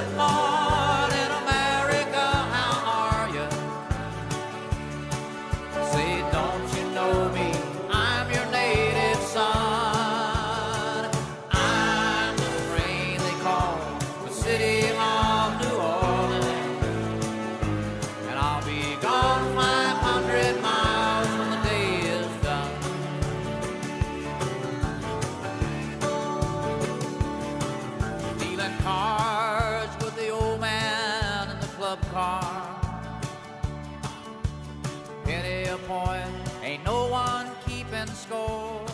Good morning, America, how are you? Say, don't you know me? I'm your native son. I'm the rain they call the city of New Orleans, and I'll be gone 500 miles when the day is done. Dealing cards with the old man in the club car. Penny a point, ain't no one keeping score.